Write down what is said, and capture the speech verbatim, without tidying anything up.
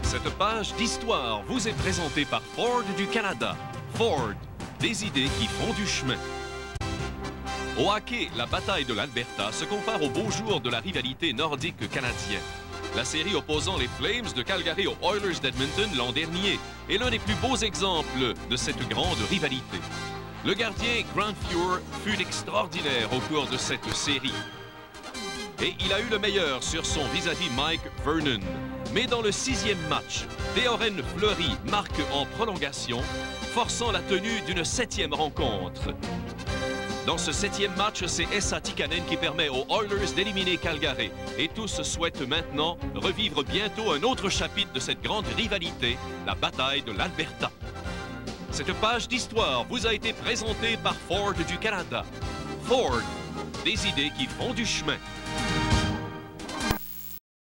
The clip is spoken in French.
Cette page d'histoire vous est présentée par Ford du Canada. Ford, des idées qui font du chemin. Au hockey, la bataille de l'Alberta se compare aux beaux jours de la rivalité nordique canadienne. La série opposant les Flames de Calgary aux Oilers d'Edmonton l'an dernier est l'un des plus beaux exemples de cette grande rivalité. Le gardien Grant Fuhr fut extraordinaire au cours de cette série. Et il a eu le meilleur sur son vis-à-vis Mike Vernon. Mais dans le sixième match, Théoren Fleury marque en prolongation, forçant la tenue d'une septième rencontre. Dans ce septième match, c'est Esa Tikkanen qui permet aux Oilers d'éliminer Calgary. Et tous souhaitent maintenant revivre bientôt un autre chapitre de cette grande rivalité, la bataille de l'Alberta. Cette page d'histoire vous a été présentée par Ford du Canada. Ford, des idées qui font du chemin.